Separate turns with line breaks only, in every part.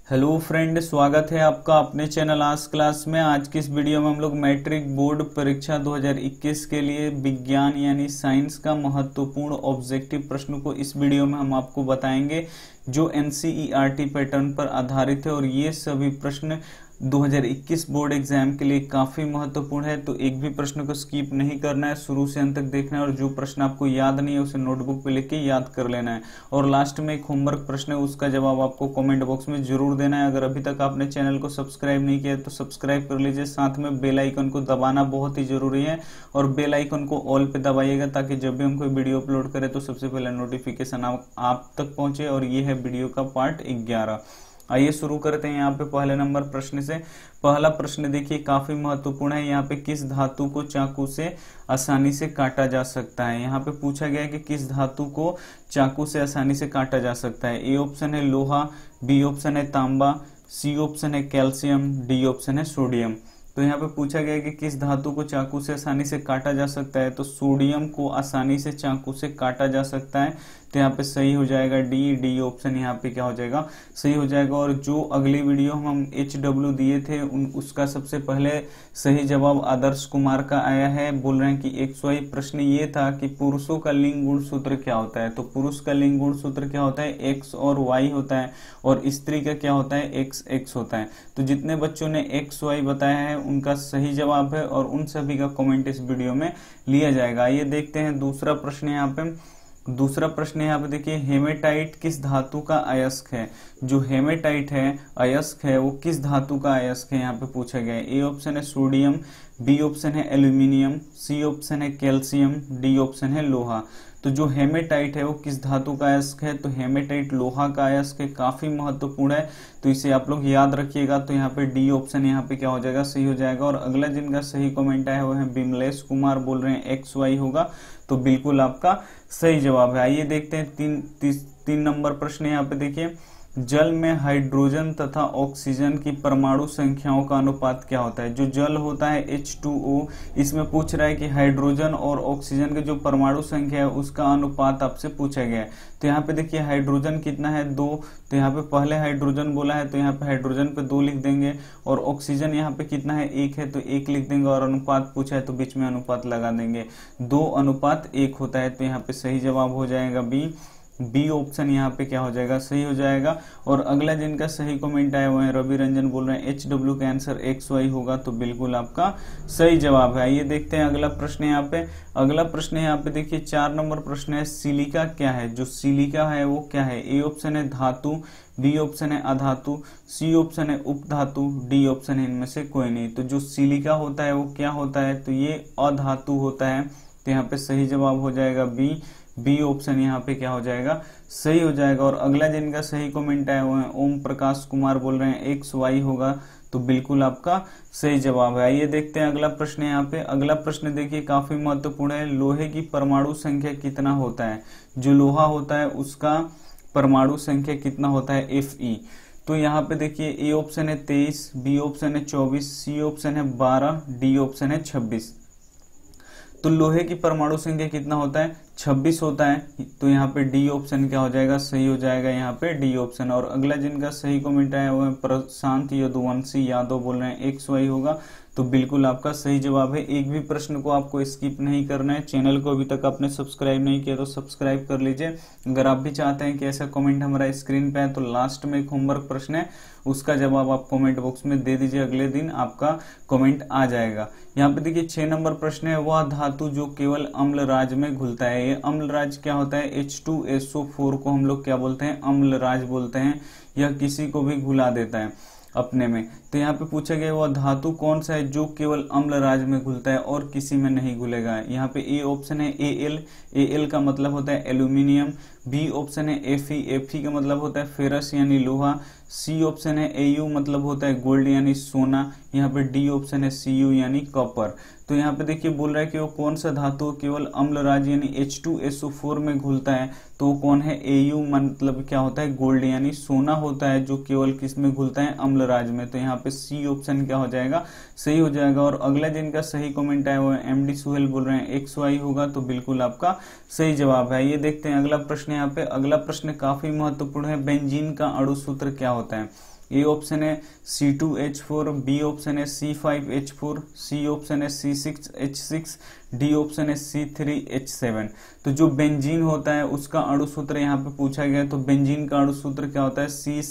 Hello friend, स्वागत है आपका अपने चैनल आज क्लास में। आज की इस वीडियो में हम लोग मैट्रिक बोर्ड परीक्षा 2021 के लिए विज्ञान यानी साइंस का महत्वपूर्ण ऑब्जेक्टिव प्रश्न को इस वीडियो में हम आपको बताएंगे, जो एनसीईआरटी पैटर्न पर आधारित है। और ये सभी प्रश्न 2021 बोर्ड एग्जाम के लिए काफी महत्वपूर्ण है, तो एक भी प्रश्न को स्किप नहीं करना है, शुरू से अंत तक देखना है। और जो प्रश्न आपको याद नहीं है उसे नोटबुक पे लिख के याद कर लेना है। और लास्ट में एक होमवर्क प्रश्न है, उसका जवाब आपको कमेंट बॉक्स में जरूर देना है। अगर अभी तक आपने चैनल को सब्सक्राइब नहीं किया तो सब्सक्राइब कर लीजिए, साथ में बेल आइकन को दबाना बहुत ही जरूरी है। और बेल आइकन को ऑल पे दबाइएगा ताकि जब भी हम कोई वीडियो अपलोड करें तो सबसे पहले नोटिफिकेशन आप तक पहुंचे। और ये है वीडियो का पार्ट 11। आइए शुरू करते हैं यहाँ पे पहले नंबर प्रश्न से। पहला प्रश्न देखिए, काफी महत्वपूर्ण है। यहाँ पे किस धातु को चाकू से आसानी से काटा जा सकता है। यहाँ पे पूछा गया है कि किस धातु को चाकू से आसानी से काटा जा सकता है। ए ऑप्शन है लोहा, बी ऑप्शन है तांबा, सी ऑप्शन है कैल्शियम, डी ऑप्शन है सोडियम। तो यहाँ पे पूछा गया है कि किस धातु को चाकू से आसानी से काटा जा सकता है, तो सोडियम को आसानी से चाकू से काटा जा सकता है। तो यहाँ पे सही हो जाएगा डी ऑप्शन यहाँ पे क्या हो जाएगा, सही हो जाएगा। और जो अगली वीडियो हम HW दिए थे उसका सबसे पहले सही जवाब आदर्श कुमार का आया है। बोल रहे हैं कि XY। प्रश्न ये था कि पुरुषों का लिंग गुण सूत्र क्या होता है। तो पुरुष का लिंग गुण सूत्र क्या होता है, X और Y होता है। और स्त्री का क्या होता है, XX होता है। तो जितने बच्चों ने XY बताया है उनका सही जवाब है, और उन सभी का कमेंट इस वीडियो में लिया जाएगा। ये देखते हैं दूसरा प्रश्न। यहाँ पे दूसरा प्रश्न यहाँ पे देखिए, हेमेटाइट किस धातु का अयस्क है। जो हेमेटाइट है अयस्क है वो किस धातु का अयस्क है, यहाँ पे पूछा गया है। ए ऑप्शन है सोडियम, बी ऑप्शन है एल्यूमिनियम, सी ऑप्शन है कैल्शियम, डी ऑप्शन है लोहा। तो जो हेमेटाइट है वो किस धातु का अयस्क है, तो हेमेटाइट लोहा का अयस्क है, काफी महत्वपूर्ण है। तो इसे आप लोग याद रखिएगा। तो यहाँ पे डी ऑप्शन यहाँ पे क्या हो जाएगा, सही हो जाएगा। और अगला जिनका सही कमेंट आया वो है विमलेश कुमार, बोल रहे हैं XY होगा। तो बिल्कुल आपका सही जवाब है। आइए देखते हैं तीन नंबर प्रश्न। यहाँ पे देखिए, जल में हाइड्रोजन तथा ऑक्सीजन की परमाणु संख्याओं का अनुपात क्या होता है। जो जल होता है H2O, इसमें पूछ रहा है कि हाइड्रोजन और ऑक्सीजन की जो परमाणु संख्या है उसका अनुपात आपसे पूछा गया है। तो यहाँ पे देखिए हाइड्रोजन कितना है, 2। तो यहाँ पे पहले हाइड्रोजन बोला है तो यहाँ पे हाइड्रोजन पे 2 लिख देंगे। और ऑक्सीजन यहाँ पे कितना है, 1 है तो 1 लिख देंगे। और अनुपात पूछा है तो बीच में अनुपात लगा देंगे, 2:1 होता है। तो यहाँ पे सही जवाब हो जाएगा बी ऑप्शन यहाँ पे क्या हो जाएगा, सही हो जाएगा। और अगला जिनका सही कमेंट आया हुआ है रवि रंजन, बोल रहे हैं HW का आंसर XY होगा। तो बिल्कुल आपका सही जवाब है। ये देखते हैं अगला प्रश्न। यहाँ पे अगला प्रश्न यहाँ पे देखिए 4 नंबर प्रश्न है, सिलिका क्या है। जो सिलिका है वो क्या है। ए ऑप्शन है धातु, बी ऑप्शन है अधातु, सी ऑप्शन है उपधातु, डी ऑप्शन है इनमें से कोई नहीं। तो जो सिलिका होता है वो क्या होता है, तो ये अधातु होता है। तो यहाँ पे सही जवाब हो जाएगा बी ऑप्शन यहाँ पे क्या हो जाएगा, सही हो जाएगा। और अगला जिनका सही कमेंट आया हुआ है ओम प्रकाश कुमार, बोल रहे हैं XY होगा। तो बिल्कुल आपका सही जवाब है। आइए देखते हैं अगला प्रश्न। यहाँ पे अगला प्रश्न देखिए काफी महत्वपूर्ण है, लोहे की परमाणु संख्या कितना होता है। जो लोहा होता है उसका परमाणु संख्या कितना होता है, Fe। तो यहाँ पे देखिए ए ऑप्शन है 23, बी ऑप्शन है 24, सी ऑप्शन है 12, डी ऑप्शन है 26। तो लोहे की परमाणु संख्या कितना होता है, 26 होता है। तो यहाँ पे डी ऑप्शन क्या हो जाएगा, सही हो जाएगा यहाँ पे डी ऑप्शन। और अगला जिनका सही कमेंट आया वो है प्रशांत यदुवंशी यादव, बोल रहे हैं XY होगा। तो बिल्कुल आपका सही जवाब है। एक भी प्रश्न को आपको स्किप नहीं करना है। चैनल को अभी तक आपने सब्सक्राइब नहीं किया तो सब्सक्राइब कर लीजिए। अगर आप भी चाहते हैं कि ऐसा कमेंट हमारा स्क्रीन पे है तो लास्ट में एक होमवर्क प्रश्न है, उसका जवाब आप कमेंट बॉक्स में दे दीजिए, अगले दिन आपका कमेंट आ जाएगा। यहाँ पे देखिए 6 नंबर प्रश्न है, वह धातु जो केवल अम्लराज में घुलता है। ये अम्लराज क्या होता है, H2SO4 को हम लोग क्या बोलते हैं, अम्लराज बोलते हैं। यह किसी को भी घुला देता है अपने में। तो यहाँ पे पूछा गया वह धातु कौन सा है जो केवल अम्लराज में घुलता है और किसी में नहीं घुलेगा। यहाँ पे ए ऑप्शन है Al का मतलब होता है एल्यूमिनियम, बी ऑप्शन है Fe का मतलब होता है फेरस यानी लोहा, सी ऑप्शन है Au मतलब होता है गोल्ड यानी सोना, यहाँ पे डी ऑप्शन है Cu यानी कॉपर। तो यहाँ पे देखिए बोल रहा है कि वो कौन सा धातु केवल अम्लराज यानी H2SO4 में घुलता है, तो वो कौन है, Au मतलब क्या होता है, गोल्ड यानी सोना होता है जो केवल किस में घुलता है, अम्लराज में। तो यहाँ पे सी ऑप्शन क्या हो जाएगा, सही हो जाएगा। और अगला जिनका सही कमेंट आया वो है MD सुहेल, बोल रहे हैं XY होगा। तो बिल्कुल आपका सही जवाब है। ये देखते हैं अगला प्रश्न। यहाँ पे अगला प्रश्न काफी महत्वपूर्ण है, बेंजीन का अणु सूत्र क्या होता है। ए ऑप्शन है C2H4, बी ऑप्शन है C5H4, सी ऑप्शन है C6H6, डी ऑप्शन है C3H7। तो जो बेंजीन होता है उसका अणु सूत्र यहाँ पे पूछा गया है। तो बेंजीन का अणु सूत्र क्या होता है?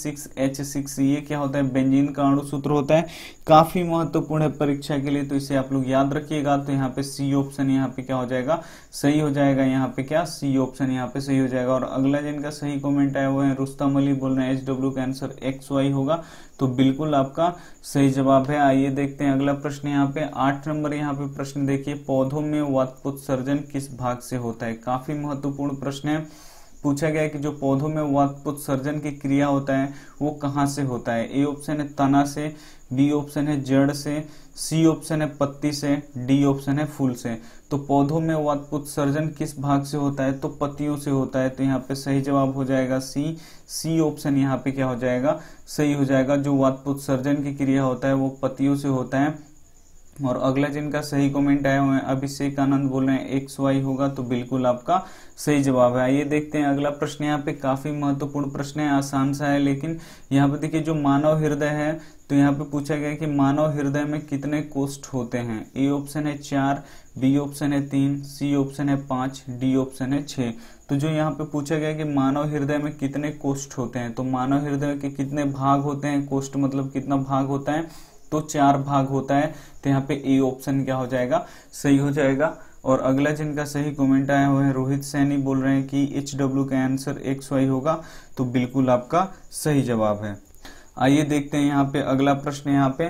C6H6। ये क्या होता है? बेंजीन का अणु सूत्र होता है। काफी महत्वपूर्ण है परीक्षा के लिए, तो इसे आप लोग याद रखिएगा। तो यहाँ पे सी ऑप्शन यहाँ पे क्या हो जाएगा? सही हो जाएगा। यहाँ पे क्या? सी ऑप्शन यहाँ पे सही हो जाएगा। और अगला जिनका सही कमेंट आया हुआ है रुस्तम अली, बोल रहे हैं HW का आंसर XY होगा। तो बिल्कुल आपका सही जवाब है। आइए देखते हैं अगला प्रश्न। यहाँ पे 8 नंबर यहाँ पे प्रश्न देखिए, पौधों में वातपोत्सर्जन किस भाग से होता है? काफी महत्वपूर्ण प्रश्न है। पूछा गया है कि जो पौधों में वातपोत्सर्जन की क्रिया होता है वो कहाँ से होता है? ए ऑप्शन है तना से, बी ऑप्शन है जड़ से, सी ऑप्शन है पत्ती से, डी ऑप्शन है फूल से। तो पौधों में वातपोत्सर्जन किस भाग से होता है? तो पत्तियों से होता है। तो यहाँ पे सही जवाब हो जाएगा सी ऑप्शन यहाँ पे क्या हो जाएगा? सही हो जाएगा। जो वातपोत्सर्जन की क्रिया होता है वो पत्तियों से होता है। और अगला जिनका सही कमेंट आया हुआ है अभिषेक आनंद, बोल रहे हैं XY होगा। तो बिल्कुल आपका सही जवाब है। आइए देखते हैं अगला प्रश्न। यहाँ पे काफी महत्वपूर्ण प्रश्न है, आसान सा है, लेकिन यहाँ पे देखिए जो मानव हृदय है, तो यहाँ पे पूछा गया कि मानव हृदय में कितने कोष्ठ होते हैं? ए ऑप्शन है 4, बी ऑप्शन है 3, सी ऑप्शन है 5, डी ऑप्शन है 6। तो जो यहाँ पे पूछा गया कि मानव हृदय में कितने कोष्ठ होते हैं, तो मानव हृदय के कितने भाग होते हैं? कोष्ठ मतलब कितना भाग होता है? तो 4 भाग होता है। तो यहाँ पे ए ऑप्शन क्या हो जाएगा? सही हो जाएगा। और अगला जिनका सही कमेंट आया हुआ है रोहित सैनी, बोल रहे हैं कि HW का आंसर XY होगा। तो बिल्कुल आपका सही जवाब है। आइए देखते हैं यहाँ पे अगला प्रश्न। यहाँ पे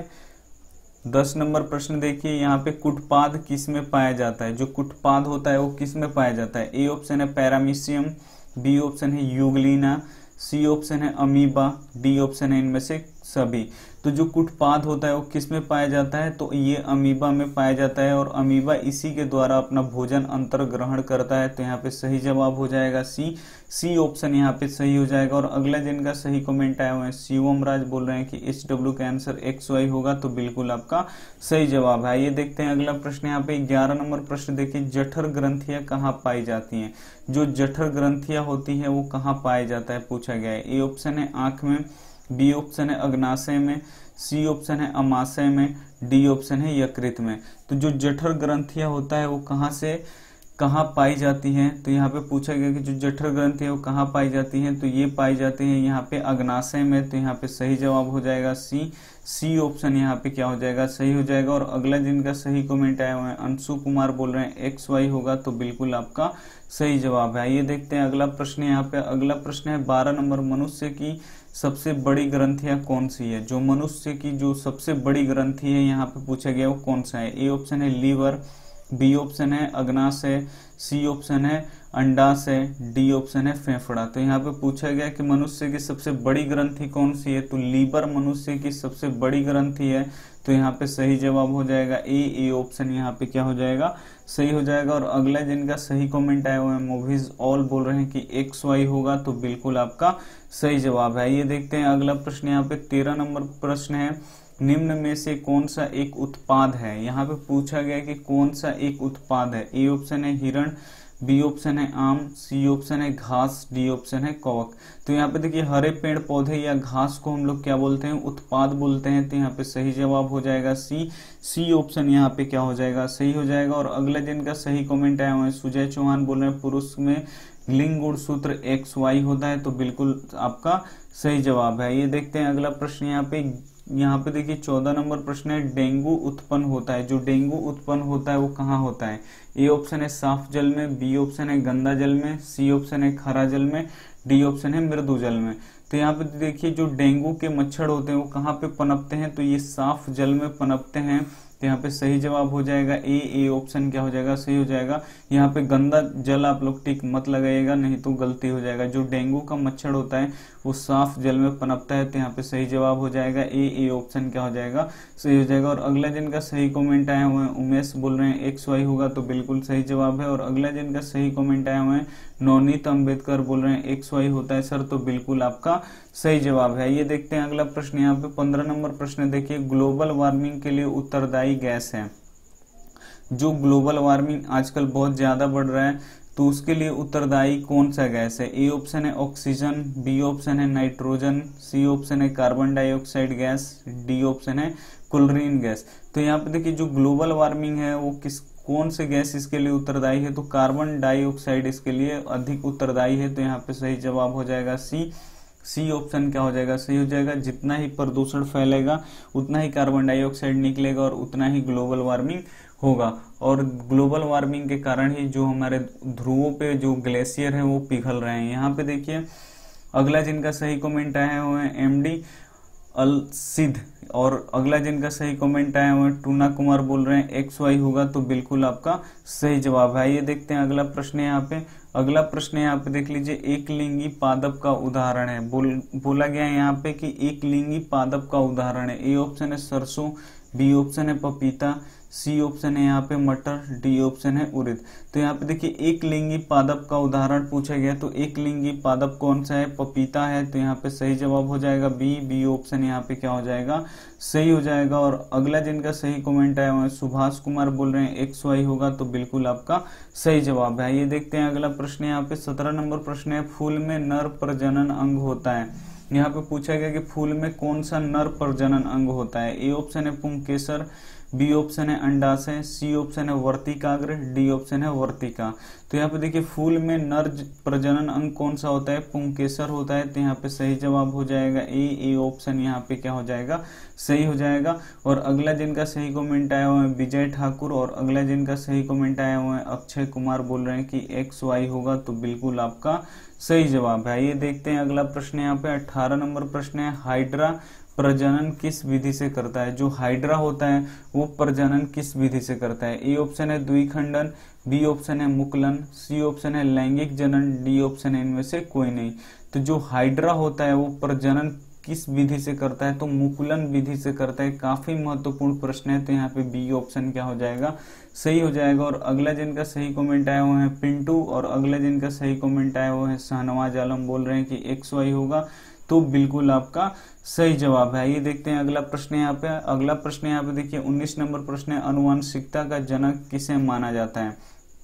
10 नंबर प्रश्न देखिए, यहाँ पे कुटपाद किस में पाया जाता है? जो कुटपाद होता है वो किस में पाया जाता है? ए ऑप्शन है पैरामीशियम, बी ऑप्शन है यूग्लिना, सी ऑप्शन है अमीबा, डी ऑप्शन है इनमें से सभी। तो जो कुटपाद होता है वो किस में पाया जाता है? तो ये अमीबा में पाया जाता है। और अमीबा इसी के द्वारा अपना भोजन अंतर ग्रहण करता है। तो यहाँ पे सही जवाब हो जाएगा सी ऑप्शन यहाँ पे सही हो जाएगा। और अगला जिनका सही कमेंट आया हुआ है शिवम राज, बोल रहे हैं कि HW का आंसर XY होगा। तो बिल्कुल आपका सही जवाब है। ये देखते हैं अगला प्रश्न। यहाँ पे 11 नंबर प्रश्न देखिए, जठर ग्रंथियां कहाँ पाई जाती हैं? जो जठर ग्रंथियां होती है वो कहाँ पाया जाता है पूछा गया है। ए ऑप्शन है आंख में, बी ऑप्शन है अग्नाशय में, सी ऑप्शन है अमाशय में, डी ऑप्शन है यकृत में। तो जो जठर ग्रंथियां होता है वो कहाँ पाई जाती हैं? तो यहाँ पे पूछा गया कि जो जठर ग्रंथि है वो कहाँ पाई जाती हैं? तो ये पाई जाती है यहाँ पे अग्नाशय में। तो यहाँ पे सही जवाब हो जाएगा सी ऑप्शन यहाँ पे क्या हो जाएगा? सही हो जाएगा। और अगला जिनका सही कमेंट आया हुआ है अंशु कुमार, बोल रहे हैं XY होगा। तो बिल्कुल आपका सही जवाब है। ये देखते हैं अगला प्रश्न। यहाँ पे अगला प्रश्न है 12 नंबर, मनुष्य की सबसे बड़ी ग्रंथियां कौन सी है? जो मनुष्य की जो सबसे बड़ी ग्रंथि है यहाँ पे पूछा गया वो कौन सा है? ए ऑप्शन है लीवर, बी ऑप्शन है अग्नाशय, सी ऑप्शन है अंडाशय, डी ऑप्शन है फेफड़ा। तो यहाँ पे पूछा गया कि मनुष्य की सबसे बड़ी ग्रंथि कौन सी है? तो लीवर मनुष्य की सबसे बड़ी ग्रंथि है। तो यहाँ पे सही जवाब हो जाएगा ए ऑप्शन यहाँ पे क्या हो जाएगा? सही हो जाएगा। और अगला जिनका सही कमेंट आया हुआ है मूवीज ऑल, बोल रहे हैं कि XY होगा। तो बिल्कुल आपका सही जवाब है। ये देखते हैं अगला प्रश्न। यहाँ पे 13 नंबर प्रश्न है, निम्न में से कौन सा एक उत्पाद है? यहाँ पे पूछा गया कि कौन सा एक उत्पाद है। ए ऑप्शन है हिरण, बी ऑप्शन है आम, सी ऑप्शन है घास, डी ऑप्शन है कवक। तो यहाँ पे देखिए हरे पेड़ पौधे या घास को हम लोग क्या बोलते हैं? उत्पाद बोलते हैं। तो यहाँ पे सही जवाब हो जाएगा सी ऑप्शन यहाँ पे क्या हो जाएगा? सही हो जाएगा। और अगला जिनका सही कमेंट आया हुआ है सुजय चौहान, बोल रहे हैं पुरुष में लिंग गुणसूत्र XY होता है। तो बिल्कुल आपका सही जवाब है। ये देखते हैं अगला प्रश्न। यहाँ पे देखिए 14 नंबर प्रश्न है, डेंगू उत्पन्न होता है। जो डेंगू उत्पन्न होता है वो कहाँ होता है? ए ऑप्शन है साफ जल में, बी ऑप्शन है गंदा जल में, सी ऑप्शन है खारा जल में, डी ऑप्शन है मृदु जल में। तो यहाँ पे देखिए जो डेंगू के मच्छर होते हैं वो कहाँ पे पनपते हैं? तो ये साफ जल में पनपते हैं। तो यहाँ पे सही जवाब हो जाएगा ए ऑप्शन क्या हो जाएगा? सही हो जाएगा। यहाँ पे गंदा जल आप लोग टिक मत लगाइएगा, नहीं तो गलती हो जाएगा। जो डेंगू का मच्छर होता है वो साफ जल में पनपता है। तो यहाँ पे सही जवाब हो जाएगा ए ऑप्शन क्या हो जाएगा? सही हो जाएगा। और अगला जिनका सही कमेंट आया हुआ है उमेश, बोल रहे हैं XY होगा। तो बिल्कुल सही जवाब है। और अगला जिनका सही कमेंट आया हुआ है नवनीत अंबेडकर, बोल रहे हैं XY होता है सर। तो बिल्कुल आपका सही जवाब है। ये देखते हैं अगला प्रश्न। यहाँ पे 15 नंबर प्रश्न देखिए, ग्लोबल वार्मिंग के लिए उत्तरदायी गैस है। जो ग्लोबल वार्मिंग आजकल बहुत ज्यादा बढ़ रहा है, तो उसके लिए उत्तरदायी कौन सा गैस है? ए ऑप्शन है ऑक्सीजन, बी ऑप्शन है नाइट्रोजन, सी ऑप्शन है carbon dioxide gas, D option है क्लोरीन गैस। तो यहाँ पे देखिए जो ग्लोबल वार्मिंग है वो कौन से गैस इसके लिए उत्तरदायी है? तो कार्बन डाइऑक्साइड इसके लिए अधिक उत्तरदायी है। तो यहाँ पे सही जवाब हो जाएगा सी ऑप्शन क्या हो जाएगा? सही हो जाएगा। जितना ही प्रदूषण फैलेगा उतना ही कार्बन डाइऑक्साइड निकलेगा और उतना ही ग्लोबल वार्मिंग होगा, और ग्लोबल वार्मिंग के कारण ही जो हमारे ध्रुवों पे जो ग्लेशियर है वो पिघल रहे हैं। यहाँ पे देखिए अगला जिनका सही कमेंट आया हुआ है एमडी अलसिद, और अगला जिनका सही कमेंट आया हुआ है टूना कुमार बोल रहे हैं XY होगा, तो बिल्कुल आपका सही जवाब है। ये देखते हैं अगला प्रश्न है यहाँ पे। अगला प्रश्न है यहाँ पे देख लीजिए, एक लिंगी पादप का उदाहरण है। बोला गया है यहाँ पे कि एक लिंगी पादप का उदाहरण है। ए ऑप्शन है सरसों, बी ऑप्शन है पपीता, सी ऑप्शन है यहाँ पे मटर, डी ऑप्शन है उड़द। तो यहाँ पे देखिए एक लिंगी पादप का उदाहरण पूछा गया, तो एक लिंगी पादप कौन सा है? पपीता है। तो यहाँ पे सही जवाब हो जाएगा बी ऑप्शन यहाँ पे क्या हो जाएगा? सही हो जाएगा। और अगला जिनका सही कमेंट आया हुआ है सुभाष कुमार बोल रहे हैं XY होगा, तो बिल्कुल आपका सही जवाब है। ये देखते हैं अगला प्रश्न यहाँ पे 17 नंबर प्रश्न है, फूल में नर प्रजनन अंग होता है। यहाँ पे पूछा गया कि फूल में कौन सा नर प्रजनन अंग होता है? ए ऑप्शन है पुंकेसर, बी ऑप्शन है अंडाशय, सी ऑप्शन है वर्तिकाग्र, डी ऑप्शन है वर्तिका। तो यहाँ पे देखिए फूल में नर प्रजनन अंग कौन सा होता है? पुंकेसर होता है। तो यहाँ पे सही जवाब हो जाएगा ए ऑप्शन यहाँ पे क्या हो जाएगा? सही हो जाएगा। और अगला जिनका सही कमेंट आया हुआ है विजय ठाकुर, और अगला जिनका सही कमेंट आया हुआ है अक्षय कुमार बोल रहे हैं कि XY होगा, तो बिल्कुल आपका सही जवाब है। ये देखते हैं अगला प्रश्न यहाँ पे 18 नंबर प्रश्न है, हाइड्रा प्रजनन किस विधि से करता है? जो हाइड्रा होता है वो प्रजनन किस विधि से करता है? ए ऑप्शन है द्विखंडन, बी ऑप्शन है मुकुलन, सी ऑप्शन है लैंगिक जनन, डी ऑप्शन है इनमें से कोई नहीं। तो जो हाइड्रा होता है वो प्रजनन किस विधि से करता है? तो मुकुलन विधि से करता है। काफी महत्वपूर्ण प्रश्न है। तो यहाँ पे बी ऑप्शन क्या हो जाएगा? सही हो जाएगा। और अगला जिनका सही कमेंट आया हुआ है पिंटू, और अगला जिनका सही कमेंट आया हुआ है शाहनवाज आलम बोल रहे हैं कि XY होगा, तो बिल्कुल आपका सही जवाब है। ये देखते हैं अगला प्रश्न यहाँ पे। अगला प्रश्न यहाँ पे देखिए 19 नंबर प्रश्न है, आनुवंशिकता का जनक किसे माना जाता है?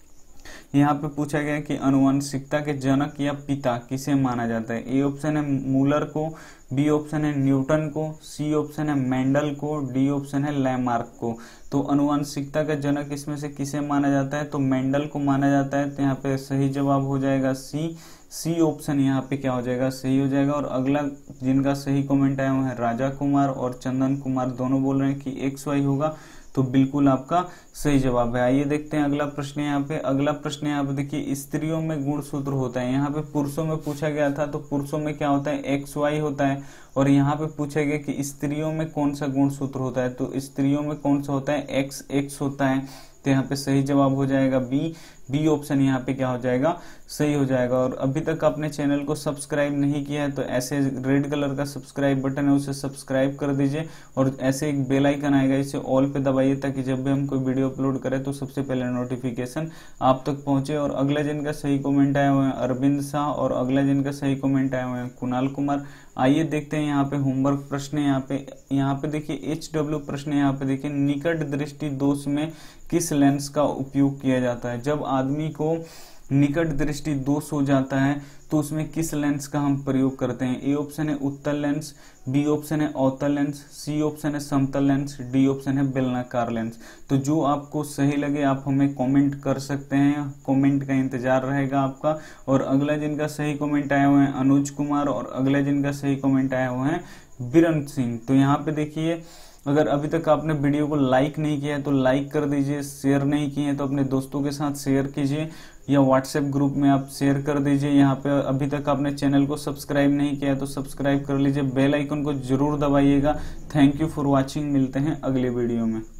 यहाँ पे पूछा गया कि आनुवंशिकता के जनक या पिता किसे माना जाता है? ए ऑप्शन है मूलर को, बी ऑप्शन है न्यूटन को, सी ऑप्शन है मेंडल को, डी ऑप्शन है लैमार्क को। तो आनुवंशिकता का जनक इसमें से किसे माना जाता है? तो मेंडल को माना जाता है। तो यहाँ पे सही जवाब हो जाएगा सी ऑप्शन यहाँ पे क्या हो जाएगा? सही हो जाएगा। और अगला जिनका सही कमेंट आया हुआ है राजा कुमार और चंदन कुमार, दोनों बोल रहे हैं कि XY होगा, तो बिल्कुल आपका सही जवाब है। आइए देखते हैं अगला प्रश्न यहाँ पे। अगला प्रश्न यहाँ पे देखिए, स्त्रियों में गुणसूत्र होता है। यहाँ पे पुरुषों में पूछा गया था, तो पुरुषों में क्या होता है? XY होता है। और यहाँ पे पूछा गया कि स्त्रियों में कौन सा गुणसूत्र होता है? तो स्त्रियों में कौन सा होता है? XX होता है। तो यहाँ पे सही जवाब हो जाएगा बी ऑप्शन यहाँ पे क्या हो जाएगा? सही हो जाएगा। और अभी तक आपने चैनल को सब्सक्राइब नहीं किया है तो ऐसे रेड कलर का सब्सक्राइब बटन है उसे सब्सक्राइब कर दीजिए, और ऐसे एक बेल आइकन आएगा इसे ऑल पे दबाइए, ताकि जब भी हम कोई वीडियो अपलोड करें तो सबसे पहले नोटिफिकेशन आप तक पहुंचे। और अगला जिनका सही कमेंट आया हुआ है अरविंद शाह, और अगला जिनका सही कमेंट आया हुआ है कुणाल कुमार। आइए देखते हैं यहाँ पे होमवर्क प्रश्न। यहाँ पे देखिए HW प्रश्न यहाँ पे देखिए, निकट दृष्टि दोष में किस लेंस का उपयोग किया जाता है? जब आदमी को निकट दृष्टि दोष हो जाता है तो उसमें किस लेंस का हम प्रयोग करते हैं? ए ऑप्शन है उत्तल लेंस, बी ऑप्शन है अवतल लेंस, सी ऑप्शन है समतल लेंस, डी ऑप्शन है बेलनाकार लेंस। तो जो आपको सही लगे आप हमें कमेंट कर सकते हैं, कमेंट का इंतजार रहेगा आपका। और अगला जिनका सही कमेंट आया हुआ है अनुज कुमार, और अगला जिनका सही कमेंट आया हुआ है बीरन सिंह। तो यहाँ पे देखिए, अगर अभी तक आपने वीडियो को लाइक नहीं किया है तो लाइक कर दीजिए, शेयर नहीं किए हैं तो अपने दोस्तों के साथ शेयर कीजिए, या व्हाट्सएप ग्रुप में आप शेयर कर दीजिए। यहाँ पे अभी तक आपने चैनल को सब्सक्राइब नहीं किया है तो सब्सक्राइब कर लीजिए, बेल आइकन को जरूर दबाइएगा। थैंक यू फॉर वॉचिंग, मिलते हैं अगले वीडियो में।